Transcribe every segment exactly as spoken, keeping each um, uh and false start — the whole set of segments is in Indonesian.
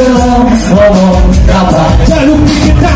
gelem ngomong apa. Jaluk kita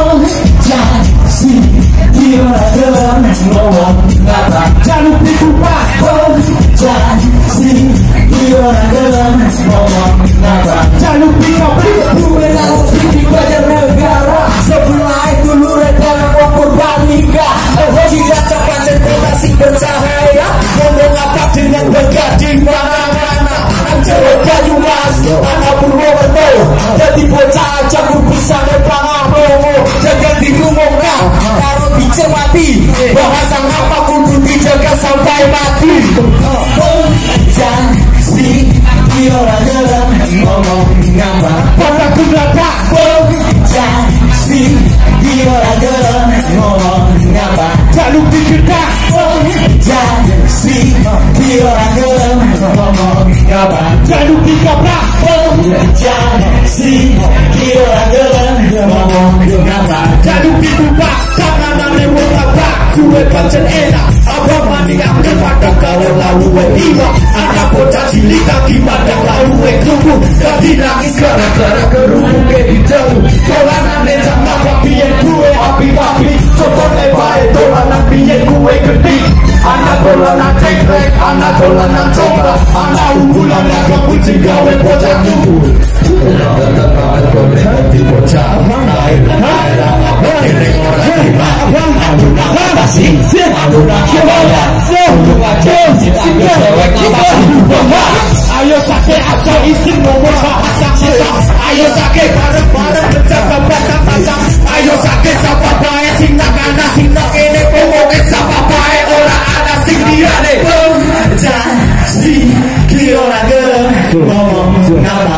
sih dia ora gelem ngomong apa. Jaluk kita sih dia ora gelem ngomong apa. Jaluk kita duwe laut di badan negara. Sebelah itu lu rencana mau korban nikah. Oh tidak cepat generasi bercahaya. Ngomong apa dengan bergading mana-mana. Anjir kayu mas, anak Purwokerto. Jadi bocah aja ku bisa ngepangan promo. Jangan dirumongkan, karo bicara mati. Bahasa apa kudu dijaga sampai mati. Jangan si dia ora gelem ngomong ngapa. Pada belakang jangan si dia ora gelem ngomong ngapa. Jaluk dikirkan jangan si dia ora gelem ngomong ngapa. Jaluk dikabrak jangan si dia ora gelem ngomong ngapa. Jaluk ditumpah kanan lewat apa. Kue pancen enak apa mani ambil pada kau lalu iba. Anak bocah cilik kaki padang lalu kerupuk. Jadi nangis gara-gara kerupuk ke hidung. Dolanan desa maka biyen kue api-api. Contohnya baik dolanan biyen kue gede. Anak dolanan cengkrek, anak dolanan coklat. Anak unggulan yang kepucing gawe bocah tunggu. Di bocah lain ini orang dimana kasih aluna kebaya ayo sakit aja izin ngomong bahasa kita. Ayo sakit bareng-bareng menjaga bahasa. Ayo sakit siapa baik sing nak ana sing nak ini pokoknya siapa baik orang ana sing dia deh. Jadi dia orang gelem ngomong ngapa.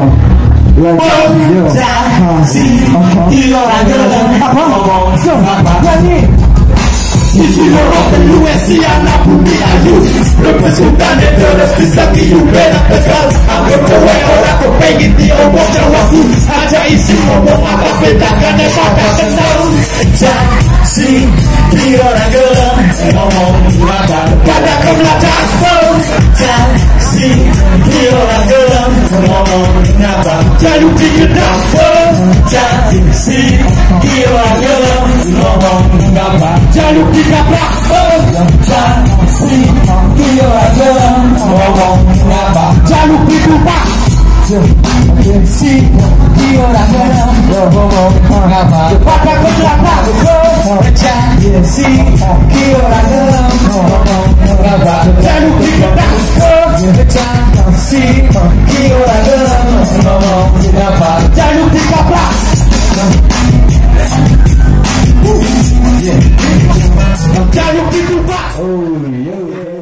Jadi dia orang gelem ngomong ngapa. Di sini rotan U S I anak bumi ayu. Representan terus bisa diubah tegal. Aku kowe orang kepengen diomong jawabku. Aja isi ngomong apa bedakan pada kenal. Jadi dia orang gelem ngomong apa. Pada kebelakang jadi dia orang gelem ngomong apa. Jaluk dikedah jadi dia orang gelem ngomong apa. Jaluk dikabrak jadi dia orang gelem ngomong apa. Jaluk ditumpah si dia orang gelem ngomong apa. Pada kebelakang jadi si dia orang gelem ngomong apa. Jaluk dikedah si dia orang gelem ngomong apa. Jaluk dikabrak jaluk ditumpah. Oh, yo, yo.